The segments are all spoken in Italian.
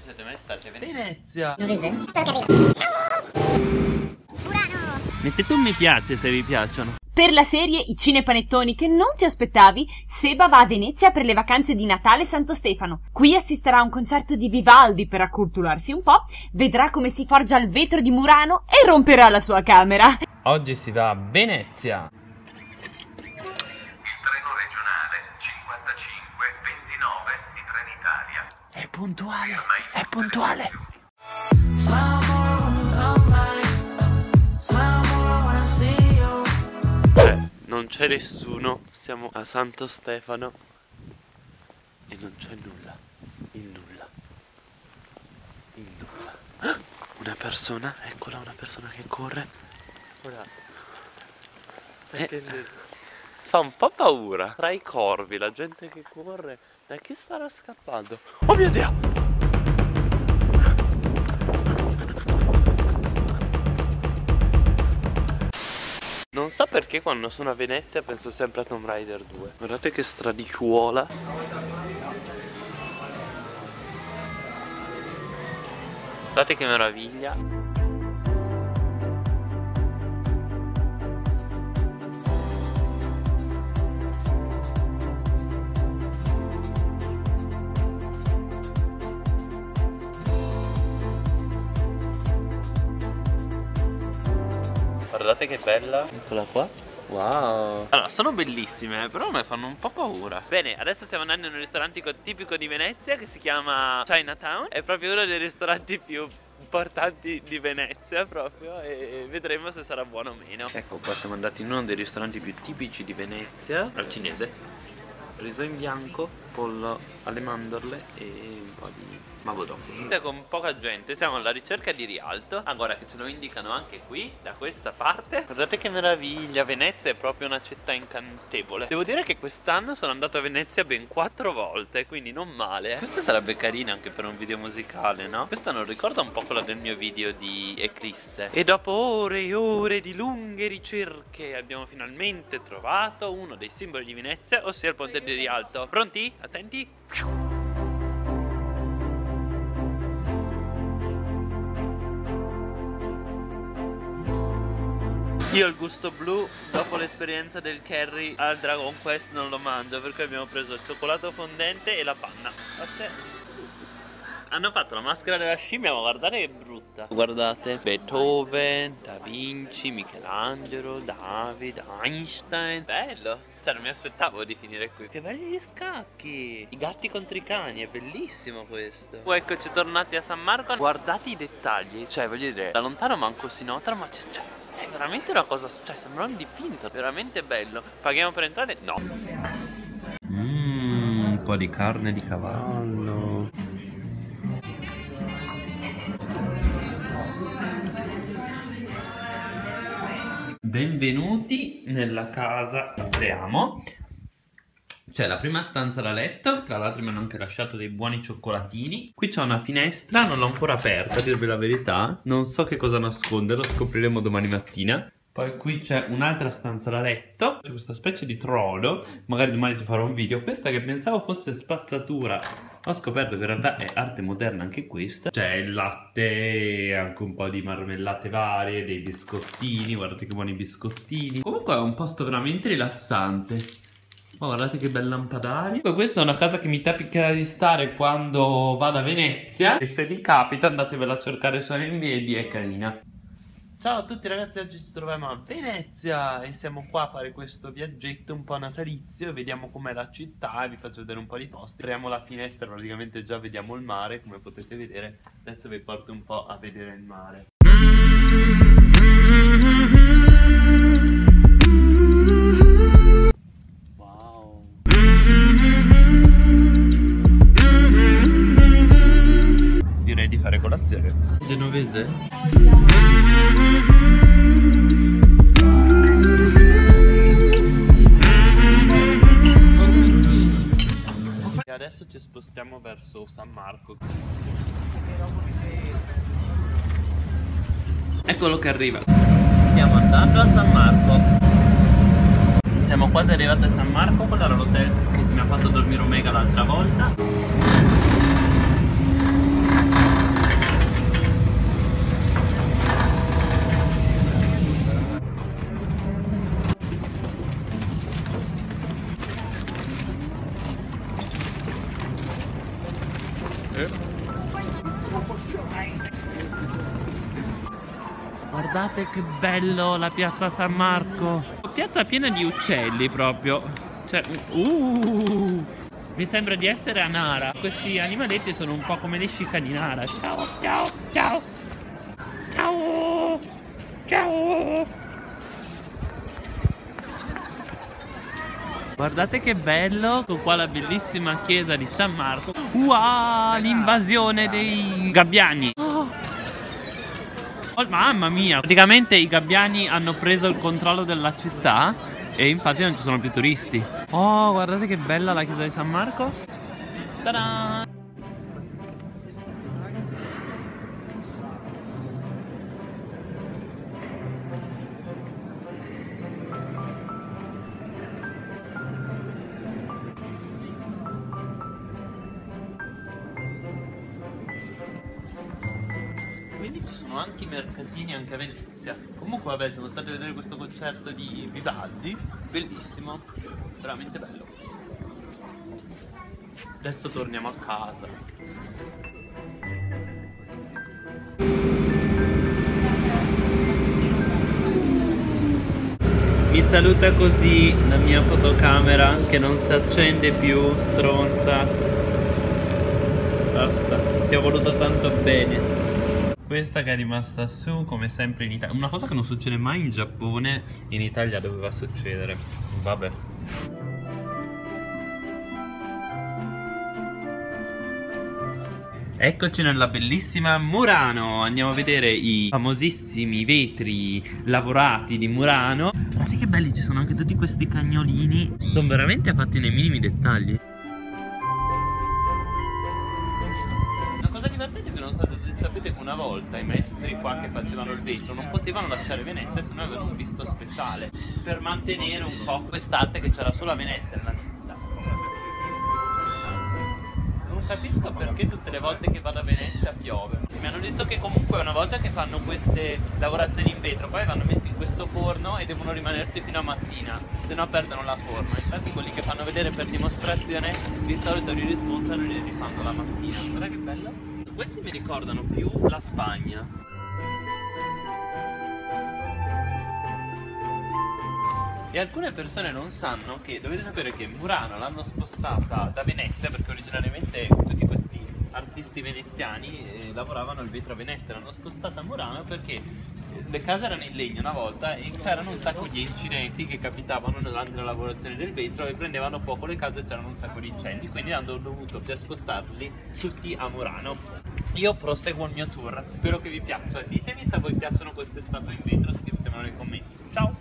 siete mai stati a Venezia? Mettete un mi piace se vi piacciono. Per la serie I cinepanettoni che non ti aspettavi, Seba va a Venezia per le vacanze di Natale e Santo Stefano. Qui assisterà a un concerto di Vivaldi per acculturarsi un po', vedrà come si forgia il vetro di Murano e romperà la sua camera. Oggi si va a Venezia. Il treno regionale 5529 di Trenitalia. È puntuale. Non c'è nessuno, siamo a Santo Stefano e non c'è nulla, il nulla. Una persona, eccola, una persona che corre. Ora fa un po' paura. Tra i corvi, la gente che corre, da chi starà scappando? Oh mio Dio! Non so perché quando sono a Venezia penso sempre a Tomb Raider 2. Guardate che stradicciuola. Guardate che meraviglia. Guardate che bella. Eccola qua. Wow. Allora, sono bellissime, però mi fanno un po' paura. Bene, adesso stiamo andando in un ristorante tipico di Venezia che si chiama Chinatown. È proprio uno dei ristoranti più importanti di Venezia proprio, e vedremo se sarà buono o meno. Ecco qua, siamo andati in uno dei ristoranti più tipici di Venezia, al cinese. Riso in bianco, pollo alle mandorle e un po' di magodò. Con poca gente, siamo alla ricerca di Rialto. Guarda che ce lo indicano anche qui, da questa parte. Guardate che meraviglia, Venezia è proprio una città incantevole. Devo dire che quest'anno sono andato a Venezia ben 4 volte, quindi non male. Questa sarebbe carina anche per un video musicale, no? Questa non ricorda un po' quella del mio video di Eclisse. E dopo ore e ore di lunghe ricerche abbiamo finalmente trovato uno dei simboli di Venezia, ossia il ponte di Rialto. Pronti? Attenti? Io il gusto blu, dopo l'esperienza del curry al Dragon Quest, non lo mangio perché abbiamo preso il cioccolato fondente e la panna. Hanno fatto la maschera della scimmia, ma guardate che brutta. Guardate, Beethoven, Da Vinci, Michelangelo, David, Einstein. Bello. Cioè non mi aspettavo di finire qui. Che belli gli scacchi. I gatti contro i cani, è bellissimo questo. Eccoci tornati a San Marco. Guardate i dettagli. Cioè voglio dire, da lontano manco si nota, ma cioè, è veramente una cosa, cioè sembra un dipinto. Veramente bello. Paghiamo per entrare? No. Un po' di carne di cavallo. Benvenuti nella casa. Apriamo. C'è la prima stanza da letto. Tra l'altro mi hanno anche lasciato dei buoni cioccolatini. Qui c'è una finestra, non l'ho ancora aperta, a dirvi la verità. Non so che cosa nascondere, lo scopriremo domani mattina. Poi qui c'è un'altra stanza da letto. C'è questa specie di trono. Magari domani ti farò un video. Questa che pensavo fosse spazzatura, ho scoperto che in realtà è arte moderna anche questa. C'è il latte, anche un po' di marmellate varie, dei biscottini. Guardate che buoni biscottini. Comunque è un posto veramente rilassante. Oh, guardate che bel lampadario. Questa è una casa che mi capita di stare quando vado a Venezia. E se vi capita andatevela a cercare su Airbnb, è carina. Ciao a tutti ragazzi, oggi ci troviamo a Venezia e siamo qua a fare questo viaggetto un po' natalizio e vediamo com'è la città e vi faccio vedere un po' di posti. Apriamo la finestra, praticamente già vediamo il mare, come potete vedere. Adesso vi porto un po' a vedere il mare. Wow. Direi di fare colazione. Genovese? E adesso ci spostiamo verso San Marco. Eccolo che arriva. Stiamo andando a San Marco. Siamo quasi arrivati a San Marco. Quello era l'hotel che mi ha fatto dormire Omega l'altra volta. Guardate che bello la piazza San Marco. Piazza piena di uccelli proprio. Cioè, mi sembra di essere a Nara. Questi animaletti sono un po' come le scica di Nara. Ciao, ciao, ciao. Ciao. Ciao. Guardate che bello. Con qua la bellissima chiesa di San Marco. Wow, l'invasione dei gabbiani. Oh, mamma mia. Praticamente i gabbiani hanno preso il controllo della città e infatti non ci sono più turisti. Oh, guardate che bella la chiesa di San Marco. Ta-da! Quindi ci sono anche i mercatini anche a Venezia. Comunque vabbè, siamo stati a vedere questo concerto di Vivaldi. Bellissimo, veramente bello. Adesso torniamo a casa. Mi saluta così la mia fotocamera che non si accende più, stronza. Basta, ti ho voluto tanto bene. Questa che è rimasta su come sempre in Italia. Una cosa che non succede mai in Giappone, in Italia doveva succedere. Vabbè. Eccoci nella bellissima Murano. Andiamo a vedere i famosissimi vetri lavorati di Murano. Guardate che belli, ci sono anche tutti questi cagnolini. Sono veramente fatti nei minimi dettagli. Una cosa divertente che non so se sapete che una volta i maestri qua che facevano il vetro non potevano lasciare Venezia se non avevano un visto speciale per mantenere un po' quest'arte che c'era solo a Venezia nella città. Non capisco perché tutte le volte che vado a Venezia piove. Mi hanno detto che comunque una volta che fanno queste lavorazioni in vetro poi vanno messi in questo forno e devono rimanersi fino a mattina, se no perdono la forma. Infatti quelli che fanno vedere per dimostrazione di solito li rismontano e li rifanno la mattina. Guarda che bello. Questi mi ricordano più la Spagna. E alcune persone non sanno che, dovete sapere che Murano l'hanno spostata da Venezia perché originariamente tutti questi artisti veneziani lavoravano il vetro a Venezia, l'hanno spostata a Murano perché le case erano in legno una volta e c'erano un sacco di incidenti che capitavano durante la lavorazione del vetro e prendevano fuoco le case e c'erano un sacco di incendi, quindi hanno dovuto spostarli tutti a Murano. Io proseguo il mio tour, spero che vi piaccia. Ditemi se a voi piacciono queste statue in vetro, scrivetemelo nei commenti. Ciao!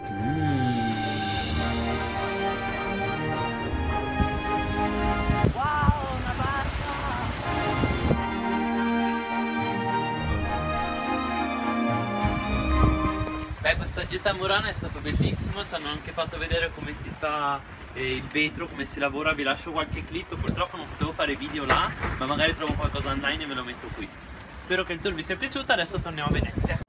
Wow, una barca! Beh, questa gita a Murano è stato bellissimo, ci hanno anche fatto vedere come si fa il vetro, come si lavora. Vi lascio qualche clip, purtroppo non potevo fare video là, ma magari trovo qualcosa online e ve lo metto qui. Spero che il tour vi sia piaciuto, adesso torniamo a Venezia.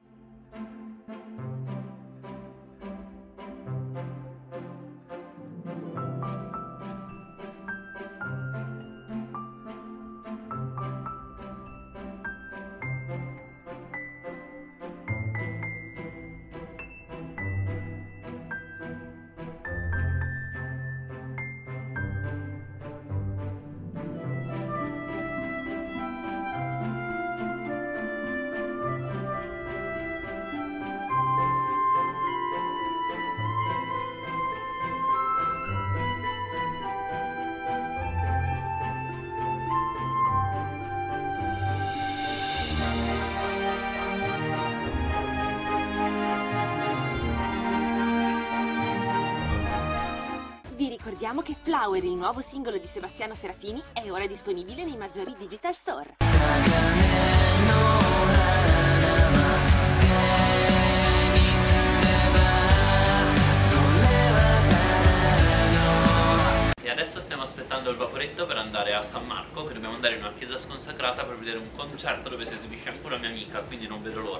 Vi ricordiamo che Flower, il nuovo singolo di Sebastiano Serafini, è ora disponibile nei maggiori digital store. E adesso stiamo aspettando il vaporetto per andare a San Marco, che dobbiamo andare in una chiesa sconsacrata per vedere un concerto dove si esibisce anche una mia amica, quindi non vedo l'ora.